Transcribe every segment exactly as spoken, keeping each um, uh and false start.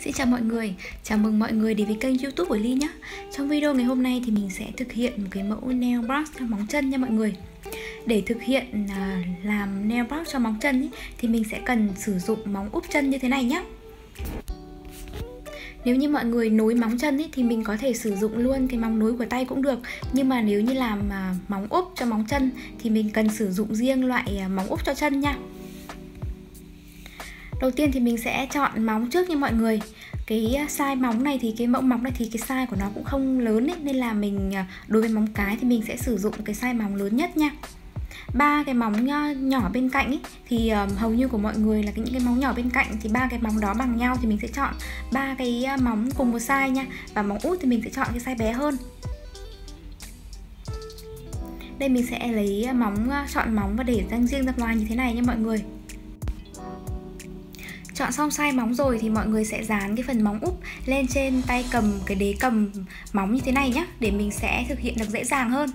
Xin chào mọi người, chào mừng mọi người đến với kênh YouTube của Ly nhé. Trong video ngày hôm nay thì mình sẽ thực hiện một cái mẫu nail brush cho móng chân nha mọi người. Để thực hiện uh, làm nail brush cho móng chân ý, thì mình sẽ cần sử dụng móng úp chân như thế này nhé. Nếu như mọi người nối móng chân ý, thì mình có thể sử dụng luôn cái móng nối của tay cũng được. Nhưng mà nếu như làm uh, móng úp cho móng chân thì mình cần sử dụng riêng loại uh, móng úp cho chân nha. Đầu tiên thì mình sẽ chọn móng trước nha mọi người. Cái size móng này thì cái mẫu móng này thì cái size của nó cũng không lớn ấy, nên là mình đối với móng cái thì mình sẽ sử dụng cái size móng lớn nhất nha. Ba cái móng nhỏ bên cạnh ấy, thì hầu như của mọi người là cái những cái móng nhỏ bên cạnh thì ba cái móng đó bằng nhau thì mình sẽ chọn ba cái móng cùng một size nha. Và móng út thì mình sẽ chọn cái size bé hơn. Đây mình sẽ lấy móng, chọn móng và để răng riêng ra ngoài như thế này nha mọi người. Chọn xong size móng rồi thì mọi người sẽ dán cái phần móng úp lên trên tay cầm, cái đế cầm móng như thế này nhé, để mình sẽ thực hiện được dễ dàng hơn.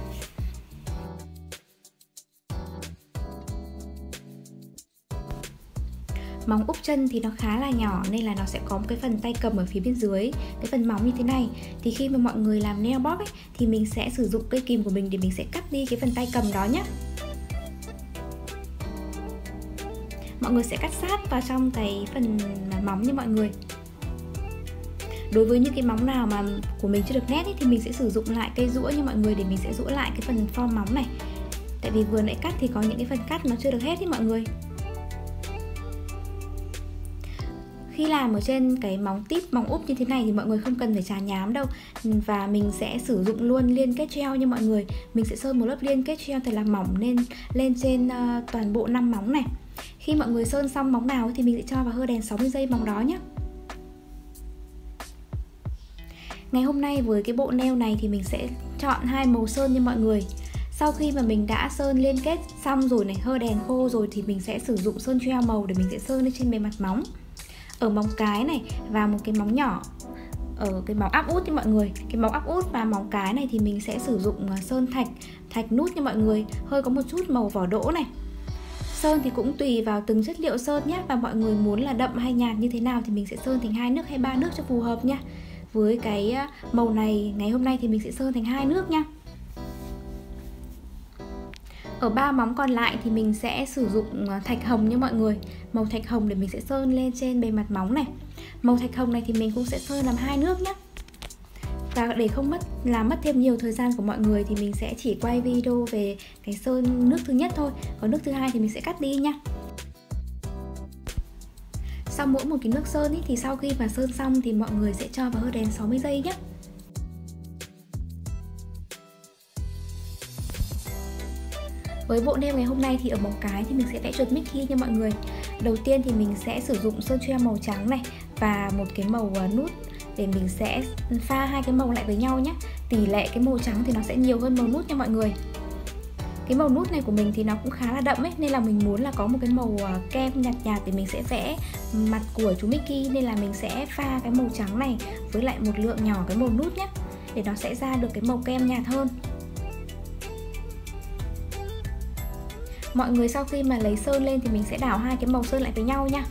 Móng úp chân thì nó khá là nhỏ nên là nó sẽ có một cái phần tay cầm ở phía bên dưới cái phần móng như thế này. Thì khi mà mọi người làm nail box ấy, thì mình sẽ sử dụng cây kìm của mình để mình sẽ cắt đi cái phần tay cầm đó nhé. Mọi người sẽ cắt sát vào trong cái phần móng như mọi người. Đối với những cái móng nào mà của mình chưa được nét ý, thì mình sẽ sử dụng lại cây rũa như mọi người để mình sẽ rũa lại cái phần form móng này. Tại vì vừa nãy cắt thì có những cái phần cắt nó chưa được hết ý mọi người. Khi làm ở trên cái móng tip, móng úp như thế này thì mọi người không cần phải chà nhám đâu. Và mình sẽ sử dụng luôn liên kết gel như mọi người. Mình sẽ sơn một lớp liên kết gel thật là mỏng lên lên trên uh, toàn bộ năm móng này. Khi mọi người sơn xong móng nào thì mình sẽ cho vào hơ đèn sáu mươi giây móng đó nhé. Ngày hôm nay với cái bộ nail này thì mình sẽ chọn hai màu sơn như mọi người. Sau khi mà mình đã sơn liên kết xong rồi này, hơ đèn khô rồi thì mình sẽ sử dụng sơn gel màu để mình sẽ sơn lên trên bề mặt móng. Ở móng cái này và một cái móng nhỏ ở cái móng áp út như mọi người. Cái móng áp út và móng cái này thì mình sẽ sử dụng sơn thạch, thạch nút như mọi người, hơi có một chút màu vỏ đỗ này. Sơn thì cũng tùy vào từng chất liệu sơn nhé, và mọi người muốn là đậm hay nhạt như thế nào thì mình sẽ sơn thành hai nước hay ba nước cho phù hợp nha. Với cái màu này ngày hôm nay thì mình sẽ sơn thành hai nước nha. Ở ba móng còn lại thì mình sẽ sử dụng thạch hồng như mọi người. Màu thạch hồng để mình sẽ sơn lên trên bề mặt móng này. Màu thạch hồng này thì mình cũng sẽ sơn làm hai nước nhé. Và để không mất làm mất thêm nhiều thời gian của mọi người thì mình sẽ chỉ quay video về cái sơn nước thứ nhất thôi. Còn nước thứ hai thì mình sẽ cắt đi nha. Sau mỗi một cái nước sơn ý, thì sau khi mà sơn xong thì mọi người sẽ cho vào hơ đèn sáu mươi giây nhé. Với bộ nail ngày hôm nay thì ở móng cái thì mình sẽ vẽ chuột Mickey nha mọi người. Đầu tiên thì mình sẽ sử dụng sơn gel màu trắng này và một cái màu nút để mình sẽ pha hai cái màu lại với nhau nhé. Tỷ lệ cái màu trắng thì nó sẽ nhiều hơn màu nút nha mọi người. Cái màu nút này của mình thì nó cũng khá là đậm ấy, nên là mình muốn là có một cái màu kem nhạt nhạt để mình sẽ vẽ mặt của chú Mickey, nên là mình sẽ pha cái màu trắng này với lại một lượng nhỏ cái màu nút nhé, để nó sẽ ra được cái màu kem nhạt hơn. Mọi người sau khi mà lấy sơn lên thì mình sẽ đảo hai cái màu sơn lại với nhau nha.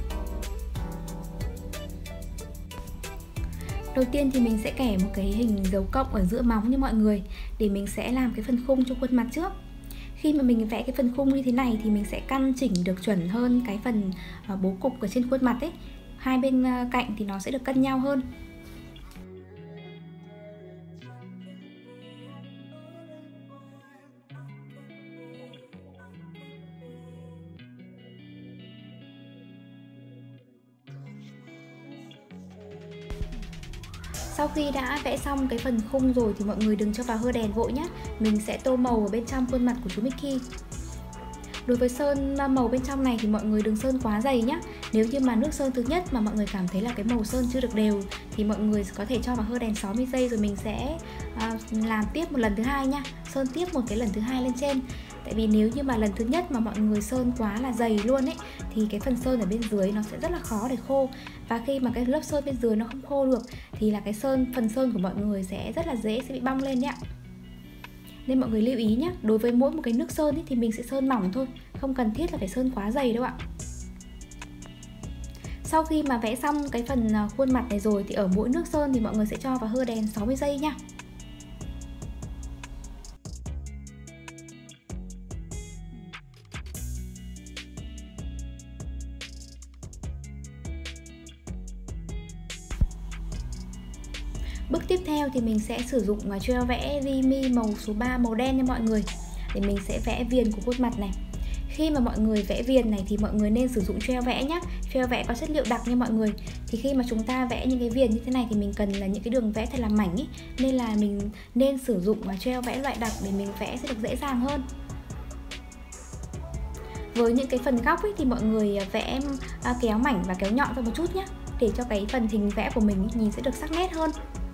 Đầu tiên thì mình sẽ kẻ một cái hình dấu cộng ở giữa móng như mọi người, để mình sẽ làm cái phần khung cho khuôn mặt trước. Khi mà mình vẽ cái phần khung như thế này thì mình sẽ căn chỉnh được chuẩn hơn cái phần bố cục ở trên khuôn mặt ấy. Hai bên cạnh thì nó sẽ được cân nhau hơn. Sau khi đã vẽ xong cái phần khung rồi thì mọi người đừng cho vào hơ đèn vội nhé. Mình sẽ tô màu ở bên trong khuôn mặt của chú Mickey. Đối với sơn màu bên trong này thì mọi người đừng sơn quá dày nhé. Nếu như mà nước sơn thứ nhất mà mọi người cảm thấy là cái màu sơn chưa được đều thì mọi người có thể cho vào hơ đèn sáu mươi giây rồi mình sẽ uh, làm tiếp một lần thứ hai nha. Sơn tiếp một cái lần thứ hai lên trên. Tại vì nếu như mà lần thứ nhất mà mọi người sơn quá là dày luôn ấy thì cái phần sơn ở bên dưới nó sẽ rất là khó để khô. Và khi mà cái lớp sơn bên dưới nó không khô được thì là cái sơn phần sơn của mọi người sẽ rất là dễ sẽ bị bong lên đấy ạ. Nên mọi người lưu ý nhé, đối với mỗi một cái nước sơn ấy, thì mình sẽ sơn mỏng thôi, không cần thiết là phải sơn quá dày đâu ạ. Sau khi mà vẽ xong cái phần khuôn mặt này rồi thì ở mũi nước sơn thì mọi người sẽ cho vào hơ đèn sáu mươi giây nha. Bước tiếp theo thì mình sẽ sử dụng gel vẽ Rimi màu số ba màu đen nha mọi người, để mình sẽ vẽ viền của khuôn mặt này. Khi mà mọi người vẽ viền này thì mọi người nên sử dụng gel vẽ nhé. Gel vẽ có chất liệu đặc nha mọi người. Thì khi mà chúng ta vẽ những cái viền như thế này thì mình cần là những cái đường vẽ thật là mảnh ý. Nên là mình nên sử dụng gel vẽ loại đặc để mình vẽ sẽ được dễ dàng hơn. Với những cái phần góc ấy, thì mọi người vẽ kéo mảnh và kéo nhọn ra một chút nhé, để cho cái phần hình vẽ của mình nhìn sẽ được sắc nét hơn.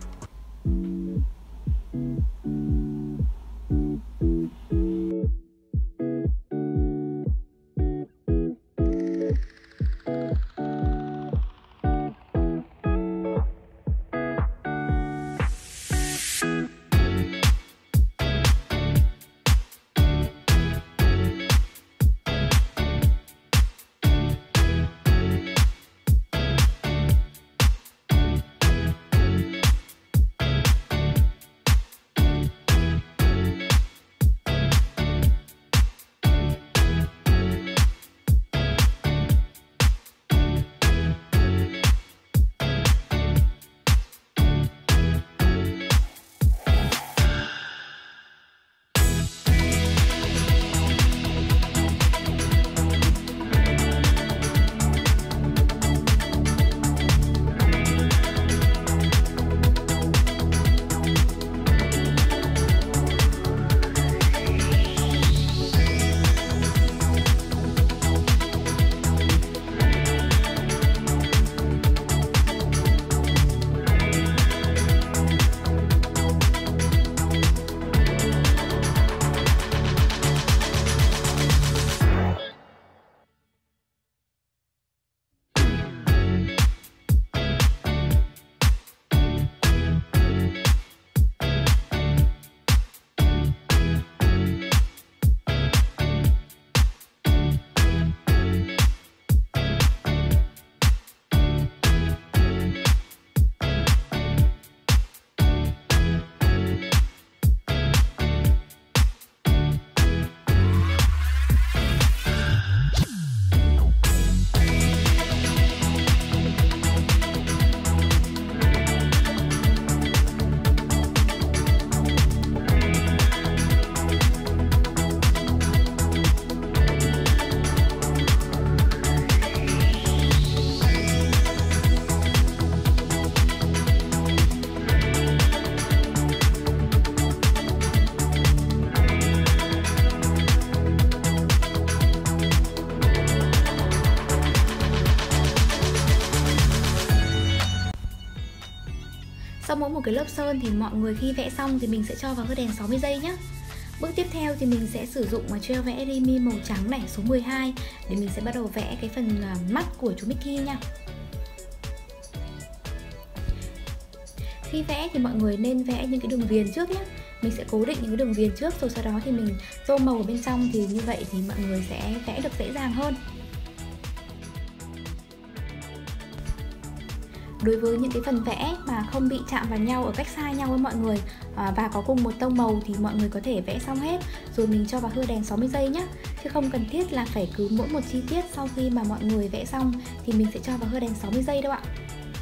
Sau mỗi một cái lớp sơn thì mọi người khi vẽ xong thì mình sẽ cho vào hơ đèn sáu mươi giây nhé. Bước tiếp theo thì mình sẽ sử dụng gel vẽ Rimi màu trắng này số mười hai để mình sẽ bắt đầu vẽ cái phần mắt của chú Mickey nha. Khi vẽ thì mọi người nên vẽ những cái đường viền trước nhé. Mình sẽ cố định những cái đường viền trước rồi sau đó thì mình tô màu ở bên trong, thì như vậy thì mọi người sẽ vẽ được dễ dàng hơn. Đối với những cái phần vẽ mà không bị chạm vào nhau ở cách xa nhau với mọi người à, và có cùng một tông màu thì mọi người có thể vẽ xong hết rồi mình cho vào hơ đèn sáu mươi giây nhé. Chứ không cần thiết là phải cứ mỗi một chi tiết sau khi mà mọi người vẽ xong thì mình sẽ cho vào hơ đèn sáu mươi giây đâu ạ.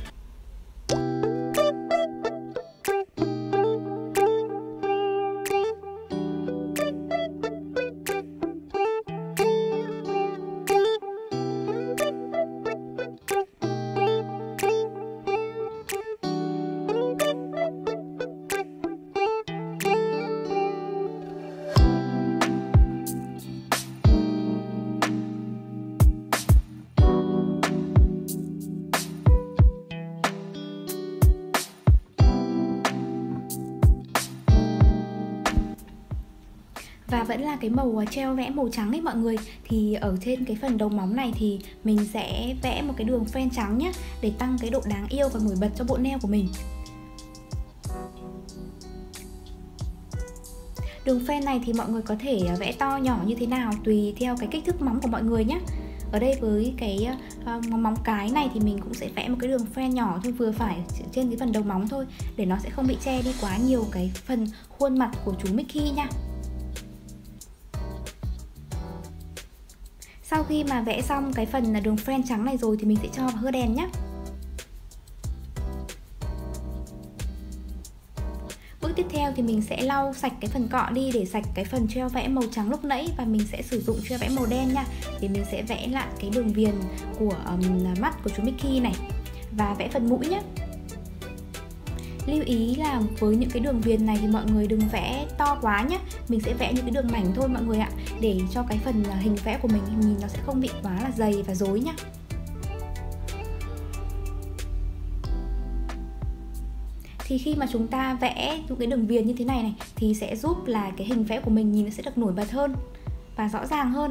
Và vẫn là cái màu gel vẽ màu trắng ấy mọi người. Thì ở trên cái phần đầu móng này thì mình sẽ vẽ một cái đường phen trắng nhé, để tăng cái độ đáng yêu và nổi bật cho bộ nail của mình. Đường phen này thì mọi người có thể vẽ to nhỏ như thế nào tùy theo cái kích thước móng của mọi người nhé. Ở đây với cái uh, móng cái này thì mình cũng sẽ vẽ một cái đường phe nhỏ thôi, vừa phải trên cái phần đầu móng thôi, để nó sẽ không bị che đi quá nhiều cái phần khuôn mặt của chú Mickey nha. Sau khi mà vẽ xong cái phần là đường phen trắng này rồi thì mình sẽ cho vào hơ đèn nhé. Bước tiếp theo thì mình sẽ lau sạch cái phần cọ đi để sạch cái phần treo vẽ màu trắng lúc nãy, và mình sẽ sử dụng treo vẽ màu đen nha, để mình sẽ vẽ lại cái đường viền của um, mắt của chú Mickey này và vẽ phần mũi nhé. Lưu ý là với những cái đường viền này thì mọi người đừng vẽ to quá nhé. Mình sẽ vẽ những cái đường mảnh thôi mọi người ạ, để cho cái phần hình vẽ của mình nhìn nó sẽ không bị quá là dày và rối nhá. Thì khi mà chúng ta vẽ những cái đường viền như thế này này thì sẽ giúp là cái hình vẽ của mình nhìn nó sẽ được nổi bật hơn và rõ ràng hơn.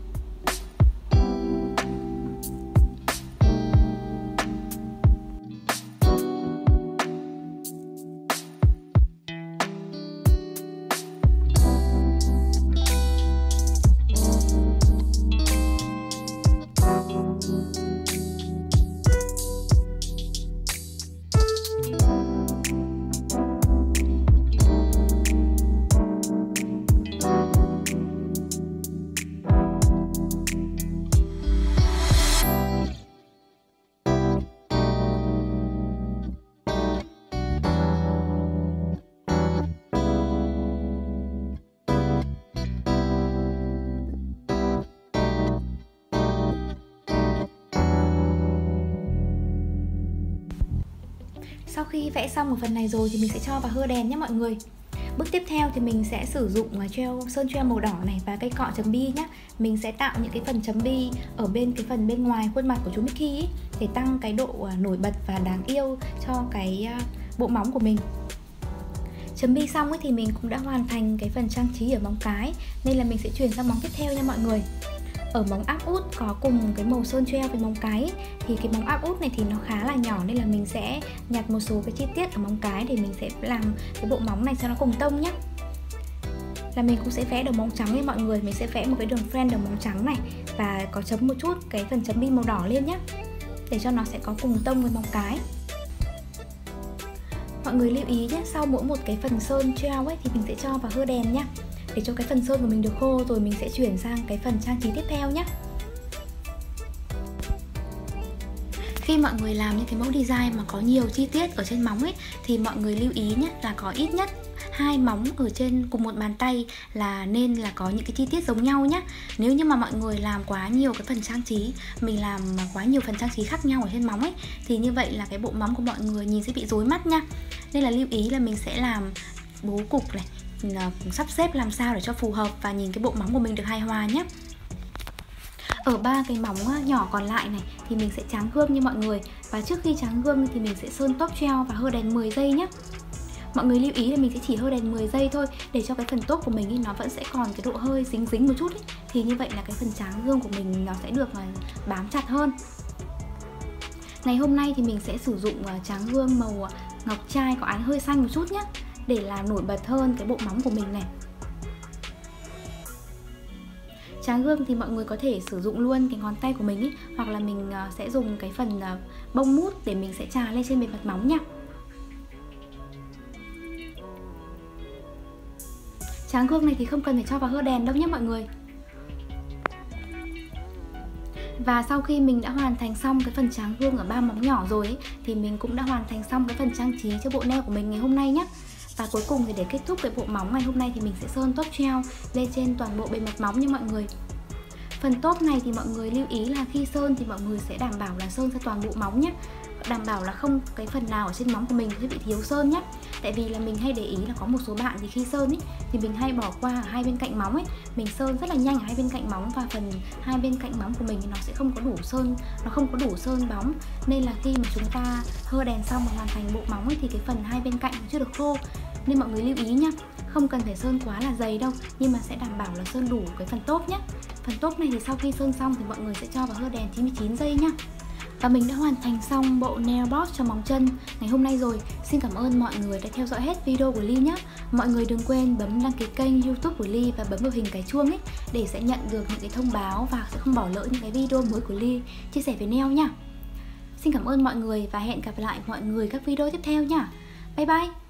Sau khi vẽ xong một phần này rồi thì mình sẽ cho vào hơ đèn nhé mọi người. Bước tiếp theo thì mình sẽ sử dụng treo sơn treo màu đỏ này và cây cọ chấm bi nhé. Mình sẽ tạo những cái phần chấm bi ở bên cái phần bên ngoài khuôn mặt của chú Mickey ý, để tăng cái độ nổi bật và đáng yêu cho cái bộ móng của mình. Chấm bi xong ấy thì mình cũng đã hoàn thành cái phần trang trí ở móng cái, nên là mình sẽ chuyển sang móng tiếp theo nha mọi người. Ở móng áp út có cùng cái màu sơn treo với móng cái ấy, thì cái móng áp út này thì nó khá là nhỏ, nên là mình sẽ nhặt một số cái chi tiết ở móng cái để mình sẽ làm cái bộ móng này cho nó cùng tông nhé. Là mình cũng sẽ vẽ đầu móng trắng lên mọi người. Mình sẽ vẽ một cái đường friend đầu móng trắng này và có chấm một chút cái phần chấm bi màu đỏ lên nhé, để cho nó sẽ có cùng tông với móng cái. Mọi người lưu ý nhé, sau mỗi một cái phần sơn treo ấy thì mình sẽ cho vào hơ đèn nhé, để cho cái phần sơn của mình được khô, rồi mình sẽ chuyển sang cái phần trang trí tiếp theo nhé. Khi mọi người làm những cái mẫu design mà có nhiều chi tiết ở trên móng ấy thì mọi người lưu ý nhé, là có ít nhất hai móng ở trên cùng một bàn tay là nên là có những cái chi tiết giống nhau nhé. Nếu như mà mọi người làm quá nhiều cái phần trang trí, mình làm quá nhiều phần trang trí khác nhau ở trên móng ấy, thì như vậy là cái bộ móng của mọi người nhìn sẽ bị rối mắt nha. Nên là lưu ý là mình sẽ làm bố cục này, sắp xếp làm sao để cho phù hợp và nhìn cái bộ móng của mình được hài hòa nhé. Ở ba cái móng nhỏ còn lại này thì mình sẽ tráng gương như mọi người. Và trước khi tráng gương thì mình sẽ sơn top gel và hơ đèn mười giây nhé. Mọi người lưu ý là mình sẽ chỉ hơ đèn mười giây thôi, để cho cái phần top của mình ý, nó vẫn sẽ còn cái độ hơi dính dính một chút ý. Thì như vậy là cái phần tráng gương của mình nó sẽ được bám chặt hơn. Ngày hôm nay thì mình sẽ sử dụng tráng gương màu ngọc trai có ánh hơi xanh một chút nhé, để làm nổi bật hơn cái bộ móng của mình này. Tráng gương thì mọi người có thể sử dụng luôn cái ngón tay của mình ý, hoặc là mình sẽ dùng cái phần bông mút để mình sẽ chà lên trên bề mặt móng nha. Tráng gương này thì không cần phải cho vào hơ đèn đâu nhé mọi người. Và sau khi mình đã hoàn thành xong cái phần tráng gương ở ba móng nhỏ rồi ấy, thì mình cũng đã hoàn thành xong cái phần trang trí cho bộ nail của mình ngày hôm nay nhé. Và cuối cùng thì để kết thúc cái bộ móng ngày hôm nay thì mình sẽ sơn top gel lên trên toàn bộ bề mặt móng nha mọi người. Phần top này thì mọi người lưu ý là khi sơn thì mọi người sẽ đảm bảo là sơn ra toàn bộ móng nhé. Đảm bảo là không cái phần nào ở trên móng của mình sẽ bị thiếu sơn nhé. Tại vì là mình hay để ý là có một số bạn thì khi sơn ý, thì mình hay bỏ qua ở hai bên cạnh móng ấy. Mình sơn rất là nhanh ở hai bên cạnh móng, và phần hai bên cạnh móng của mình thì nó sẽ không có đủ sơn, nó không có đủ sơn bóng. Nên là khi mà chúng ta hơ đèn xong và hoàn thành bộ móng ấy, thì cái phần hai bên cạnh chưa được khô. Nên mọi người lưu ý nhá, không cần phải sơn quá là dày đâu, nhưng mà sẽ đảm bảo là sơn đủ cái phần top nhé. Phần top này thì sau khi sơn xong thì mọi người sẽ cho vào hơ đèn chín mươi chín giây nhá. Và mình đã hoàn thành xong bộ nail box cho móng chân ngày hôm nay rồi. Xin cảm ơn mọi người đã theo dõi hết video của Ly nhé. Mọi người đừng quên bấm đăng ký kênh YouTube của Ly và bấm vào hình cái chuông ấy để sẽ nhận được những cái thông báo và sẽ không bỏ lỡ những cái video mới của Ly chia sẻ về nail nha. Xin cảm ơn mọi người và hẹn gặp lại mọi người các video tiếp theo nha. Bye bye.